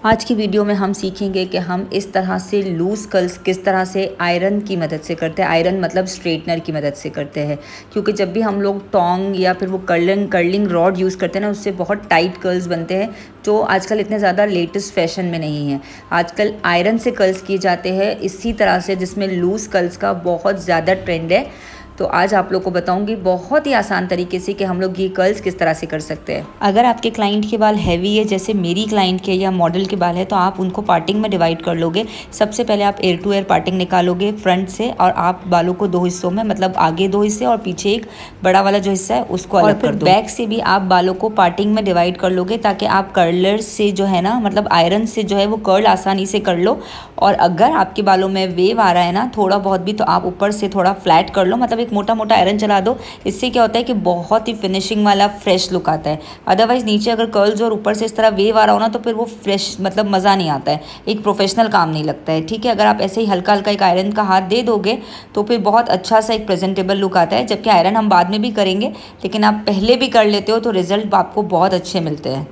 आज की वीडियो में हम सीखेंगे कि हम इस तरह से लूज़ कर्ल्स किस तरह से आयरन की मदद से करते हैं। आयरन मतलब स्ट्रेटनर की मदद से करते हैं, क्योंकि जब भी हम लोग टोंग या फिर वो कर्लिंग रॉड यूज़ करते हैं ना, उससे बहुत टाइट कर्ल्स बनते हैं जो आजकल इतने ज़्यादा लेटेस्ट फैशन में नहीं है। आजकल आयरन से कर्ल्स किए जाते हैं इसी तरह से, जिसमें लूज़ कर्ल्स का बहुत ज़्यादा ट्रेंड है। तो आज आप लोग को बताऊंगी बहुत ही आसान तरीके से कि हम लोग ये कर्ल्स किस तरह से कर सकते हैं। अगर आपके क्लाइंट के बाल हैवी है, जैसे मेरी क्लाइंट के या मॉडल के बाल है, तो आप उनको पार्टिंग में डिवाइड कर लोगे। सबसे पहले आप एयर टू एयर पार्टिंग निकालोगे फ्रंट से, और आप बालों को दो हिस्सों में, मतलब आगे दो हिस्से और पीछे एक बड़ा वाला जो हिस्सा है उसको अलग कर दो। बैक से भी आप बालों को पार्टिंग में डिवाइड कर लोगे, ताकि आप कर्लर से जो है ना, मतलब आयरन से जो है वो कर्ल आसानी से कर लो। और अगर आपके बालों में वेव आ रहा है ना थोड़ा बहुत भी, तो आप ऊपर से थोड़ा फ्लैट कर लो, मतलब एक मोटा मोटा आयरन चला दो। इससे क्या होता है कि बहुत ही फिनिशिंग वाला फ्रेश लुक आता है। अदरवाइज नीचे अगर कर्ल्स और ऊपर से इस तरह वेव आ रहा हो ना, तो फिर वो फ्रेश मतलब मज़ा नहीं आता है, एक प्रोफेशनल काम नहीं लगता है। ठीक है, अगर आप ऐसे ही हल्का हल्का एक आयरन का हाथ दे दोगे तो फिर बहुत अच्छा सा एक प्रेजेंटेबल लुक आता है। जबकि आयरन हम बाद में भी करेंगे, लेकिन आप पहले भी कर लेते हो तो रिजल्ट आपको बहुत अच्छे मिलते हैं।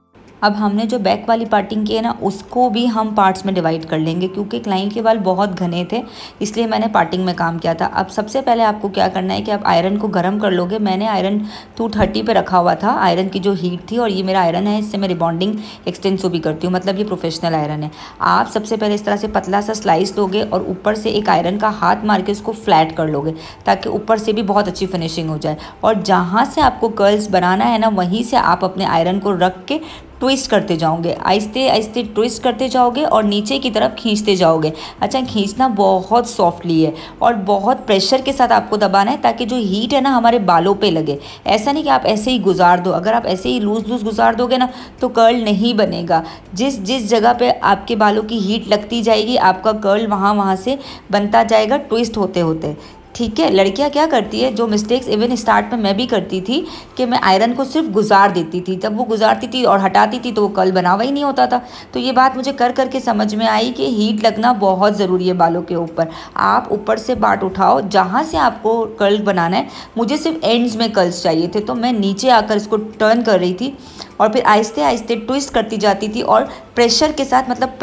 अब हमने जो बैक वाली पार्टिंग की है ना, उसको भी हम पार्ट्स में डिवाइड कर लेंगे, क्योंकि क्लाइंट के बाल बहुत घने थे, इसलिए मैंने पार्टिंग में काम किया था। अब सबसे पहले आपको क्या करना है कि आप आयरन को गर्म कर लोगे। मैंने आयरन 230 पे रखा हुआ था, आयरन की जो हीट थी, और ये मेरा आयरन है, इससे मैं रिबॉन्डिंग एक्सटेंसो भी करती हूँ, मतलब ये प्रोफेशनल आयरन है। आप सबसे पहले इस तरह से पतला सा स्लाइस लोगे और ऊपर से एक आयरन का हाथ मार के उसको फ्लैट कर लोगे, ताकि ऊपर से भी बहुत अच्छी फिनिशिंग हो जाए। और जहाँ से आपको कर्ल्स बनाना है ना, वहीं से आप अपने आयरन को रख के ट्विस्ट करते जाओगे, आहिस्ते आहिस्ते ट्विस्ट करते जाओगे और नीचे की तरफ खींचते जाओगे। अच्छा, खींचना बहुत सॉफ्टली है और बहुत प्रेशर के साथ आपको दबाना है, ताकि जो हीट है ना हमारे बालों पे लगे। ऐसा नहीं कि आप ऐसे ही गुजार दो। अगर आप ऐसे ही लूज लूज गुजार दोगे ना, तो कर्ल नहीं बनेगा। जिस जिस जगह पे आपके बालों की हीट लगती जाएगी, आपका कर्ल वहाँ से बनता जाएगा, ट्विस्ट होते होते। ठीक है, लड़कियां क्या करती है, जो मिस्टेक्स इवन स्टार्ट में मैं भी करती थी, कि मैं आयरन को सिर्फ गुजार देती थी। जब वो गुजारती थी और हटाती थी तो वो कर्ल बना हुआ ही नहीं होता था। तो ये बात मुझे कर करके समझ में आई कि हीट लगना बहुत ज़रूरी है बालों के ऊपर। आप ऊपर से पार्ट उठाओ जहाँ से आपको कर्ल बनाना है। मुझे सिर्फ एंड्स में कर्ल्स चाहिए थे, तो मैं नीचे आकर इसको टर्न कर रही थी और फिर आहिस्ते आहिस्ते ट्विस्ट करती जाती थी, और प्रेशर के साथ, मतलब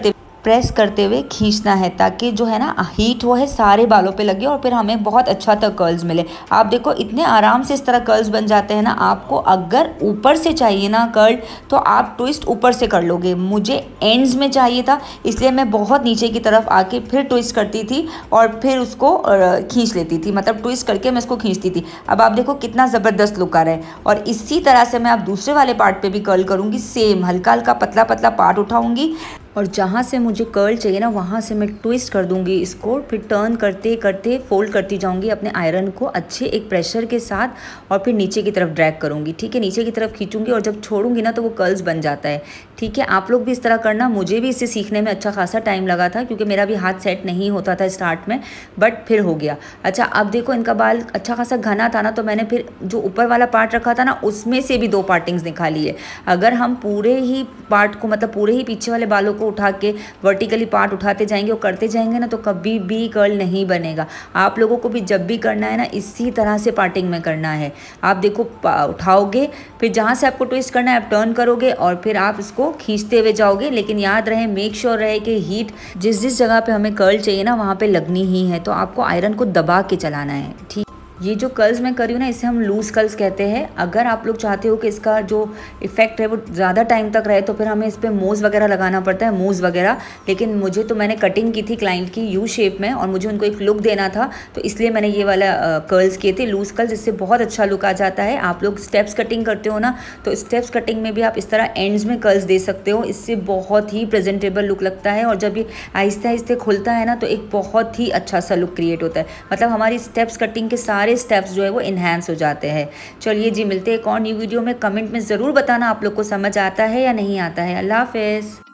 प्रेस करते हुए खींचना है, ताकि जो है ना हीट वो है सारे बालों पे लगे और फिर हमें बहुत अच्छा तक कर्ल्स मिले। आप देखो इतने आराम से इस तरह कर्ल्स बन जाते हैं ना। आपको अगर ऊपर से चाहिए ना कर्ल, तो आप ट्विस्ट ऊपर से कर लोगे। मुझे एंड्स में चाहिए था, इसलिए मैं बहुत नीचे की तरफ आके फिर ट्विस्ट करती थी और फिर उसको खींच लेती थी, मतलब ट्विस्ट करके मैं इसको खींचती थी। अब आप देखो कितना ज़बरदस्त लुक आ रहा है। और इसी तरह से मैं अब दूसरे वाले पार्ट पे भी कर्ल करूँगी। सेम हल्का हल्का पतला पतला पार्ट उठाऊँगी और जहाँ से मुझे कर्ल चाहिए ना, वहाँ से मैं ट्विस्ट कर दूँगी इसको। फिर टर्न करते करते फोल्ड करती जाऊँगी अपने आयरन को अच्छे एक प्रेशर के साथ, और फिर नीचे की तरफ ड्रैग करूँगी। ठीक है, नीचे की तरफ खींचूँगी और जब छोड़ूंगी ना, तो वो कर्ल्स बन जाता है। ठीक है, आप लोग भी इस तरह करना। मुझे भी इसे सीखने में अच्छा खासा टाइम लगा था, क्योंकि मेरा भी हाथ सेट नहीं होता था स्टार्ट में, बट फिर हो गया। अच्छा, अब देखो इनका बाल अच्छा खासा घना था ना, तो मैंने फिर जो ऊपर वाला पार्ट रखा था ना, उसमें से भी 2 पार्टिंग्स निकाली है। अगर हम पूरे ही पार्ट को, मतलब पूरे ही पीछे वाले बालों को उठा के वर्टिकली पार्ट उठाते जाएंगे और करते जाएंगे ना, तो कभी भी कर्ल नहीं बनेगा। आप लोगों को भी जब भी करना है ना, इसी तरह से पार्टिंग में करना है। आप देखो उठाओगे, फिर जहाँ से आपको ट्विस्ट करना है आप टर्न करोगे और फिर आप इसको खींचते हुए जाओगे। लेकिन याद रहे, मेक श्योर रहे कि हीट जिस जिस जगह पे हमें कर्ल चाहिए ना, वहाँ पे लगनी ही है। तो आपको आयरन को दबा के चलाना है। ठीक, ये जो कर्ल्स मैं कर रही हूँ ना, इसे हम लूज़ कर्ल्स कहते हैं। अगर आप लोग चाहते हो कि इसका जो इफेक्ट है वो ज़्यादा टाइम तक रहे, तो फिर हमें इस पर मोज़ वगैरह लगाना पड़ता है, मूज़ वगैरह। लेकिन मुझे तो, मैंने कटिंग की थी क्लाइंट की यू शेप में, और मुझे उनको एक लुक देना था, तो इसलिए मैंने ये वाला कर्ल्स किए थे, लूज़ कर्ल्स। इससे बहुत अच्छा लुक आ जाता है। आप लोग स्टेप्स कटिंग करते हो ना, तो स्टेप्स कटिंग में भी आप इस तरह एंड्स में कर्ल्स दे सकते हो। इससे बहुत ही प्रेजेंटेबल लुक लगता है, और जब ये आहिस्ते आहिस्ते खुलता है ना, तो एक बहुत ही अच्छा सा लुक क्रिएट होता है। मतलब हमारी स्टेप्स कटिंग के सारे स्टेप्स जो है वो इन्हांस हो जाते हैं। चलिए जी, मिलते हैं एक और न्यू वीडियो में। कमेंट में ज़रूर बताना आप लोग को समझ आता है या नहीं आता है। अल्लाह हाफ़िज़।